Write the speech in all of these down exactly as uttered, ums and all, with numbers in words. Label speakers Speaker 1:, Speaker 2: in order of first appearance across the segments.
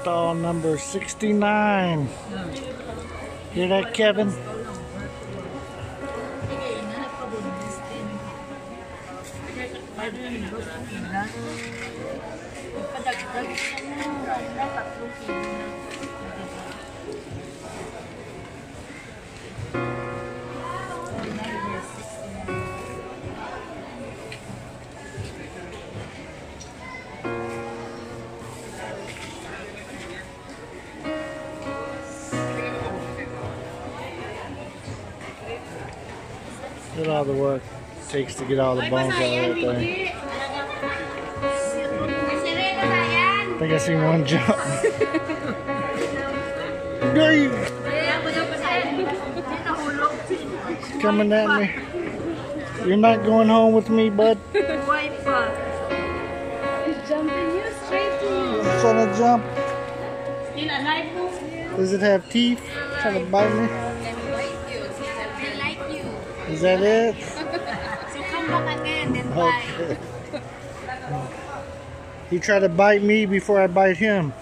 Speaker 1: stall number sixty-nine. Hear that, Kevin? Look at all the work it takes to get all the bones out of that thing. I think I seen one jump. It's coming at me. You're not going home with me, bud?
Speaker 2: He's jumping you straight to you.
Speaker 1: It's trying to jump.
Speaker 2: Still alive?
Speaker 1: Does it have teeth? Trying to bite me? Is that it?
Speaker 2: So come back again, then bite.
Speaker 1: Okay. He tried to bite me before I bite him.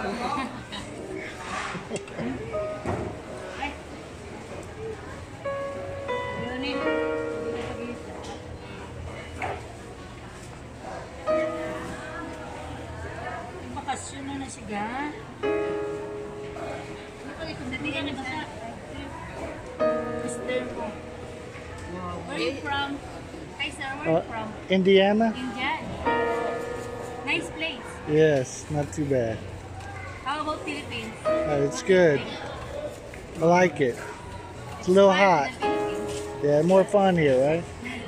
Speaker 2: Bakasyon na na siya. Where are you from? Hi sir, where are you
Speaker 1: Uh,
Speaker 2: from?
Speaker 1: Indiana?
Speaker 2: India. Nice place.
Speaker 1: Yes, not too bad.
Speaker 2: How about Philippines?
Speaker 1: Uh, it's good. I like it. It's a little hot. Yeah, more fun here, right?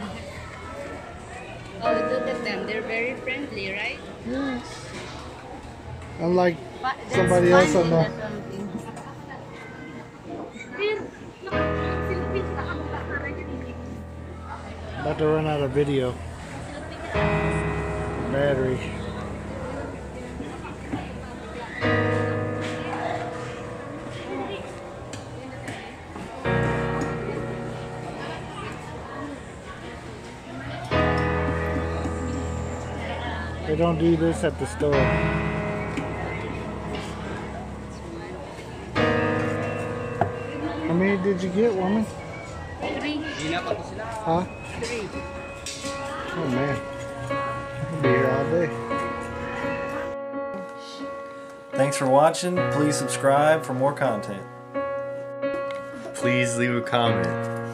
Speaker 2: Oh, look at them. They're very friendly, right?
Speaker 1: Yes. Unlike somebody else I know. About to run out of video. Battery. They don't do this at the store. How many did you get, woman?
Speaker 2: Three.
Speaker 1: Huh?
Speaker 2: Three.
Speaker 1: Oh man. I'll be here all day.
Speaker 3: Thanks for watching. Please subscribe for more content.
Speaker 4: Please leave a comment.